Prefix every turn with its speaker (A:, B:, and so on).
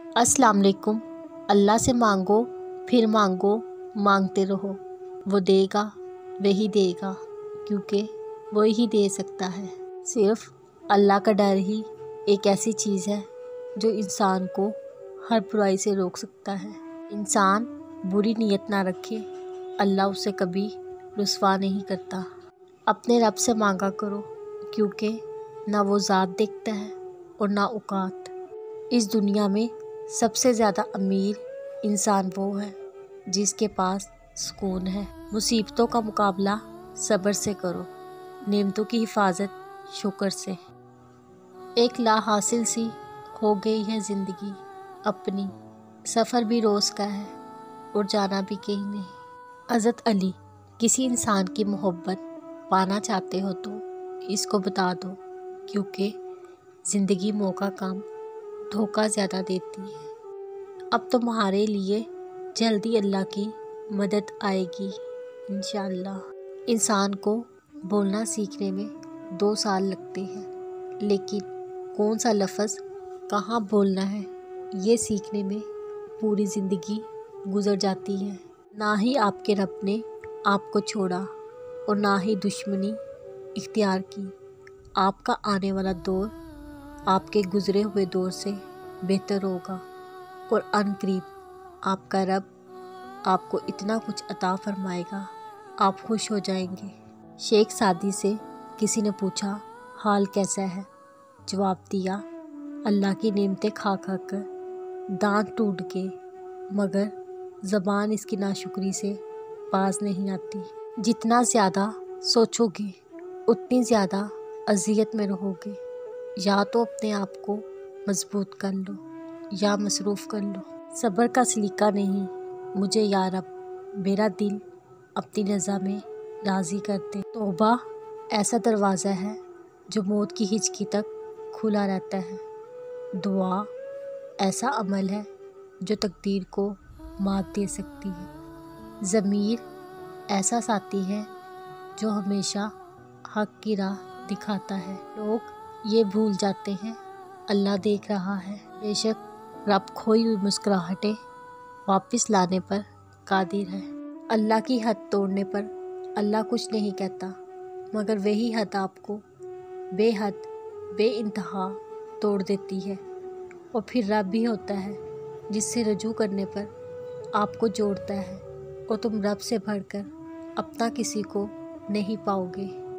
A: अस्सलाम वालेकुम। अल्लाह से मांगो, फिर मांगो, मांगते रहो। वो देगा, वही देगा, क्योंकि वो ही दे सकता है। सिर्फ अल्लाह का डर ही एक ऐसी चीज़ है जो इंसान को हर बुराई से रोक सकता है। इंसान बुरी नीयत ना रखे, अल्लाह उसे कभी रुस्वा नहीं करता। अपने रब से मांगा करो, क्योंकि ना वो ज़ात देखता है और ना औकात। इस दुनिया में सबसे ज़्यादा अमीर इंसान वो है जिसके पास सुकून है। मुसीबतों का मुकाबला सब्र से करो, नेमतों की हिफाजत शुक्र से। एक ला हासिल सी हो गई है ज़िंदगी अपनी, सफ़र भी रोज़ का है और जाना भी कहीं नहीं। हज़रत अली, किसी इंसान की मोहब्बत पाना चाहते हो तो इसको बता दो, क्योंकि ज़िंदगी मौका कम धोखा ज़्यादा देती है। अब तुम्हारे लिए जल्दी अल्लाह की मदद आएगी इंशाअल्लाह। इंसान को बोलना सीखने में 2 साल लगते हैं, लेकिन कौन सा लफ्ज़ कहाँ बोलना है ये सीखने में पूरी ज़िंदगी गुजर जाती है। ना ही आपके रब ने आपको छोड़ा और ना ही दुश्मनी इख्तियार की। आपका आने वाला दौर आपके गुजरे हुए दौर से बेहतर होगा और अनकरीब आपका रब आपको इतना कुछ अता फरमाएगा, आप खुश हो जाएंगे। शेख सादी से किसी ने पूछा, हाल कैसा है? जवाब दिया, अल्लाह की नेमतें खा खा कर दांत टूट गए, मगर ज़बान इसकी नाशुक्री से बाज नहीं आती। जितना ज़्यादा सोचोगे उतनी ज़्यादा अज़ियत में रहोगे। या तो अपने आप को मजबूत कर लो या मसरूफ़ कर लो। सब्र का सलीका नहीं मुझे या रब मेरा दिल अपनी रज़ा में राज़ी कर दे। तौबा ऐसा दरवाज़ा है जो मौत की हिचकी तक खुला रहता है। दुआ ऐसा अमल है जो तकदीर को मात दे सकती है। ज़मीर ऐसा साथी है जो हमेशा हक़ की राह दिखाता है। लोग ये भूल जाते हैं अल्लाह देख रहा है। बेशक रब खोई हुई मुस्कुराहटें वापस लाने पर कादिर है। अल्लाह की हद तोड़ने पर अल्लाह कुछ नहीं कहता, मगर वही हद आपको बेहद बेइंतहा तोड़ देती है। और फिर रब भी होता है जिससे रजू करने पर आपको जोड़ता है, और तुम रब से बढ़कर अपना किसी को नहीं पाओगे।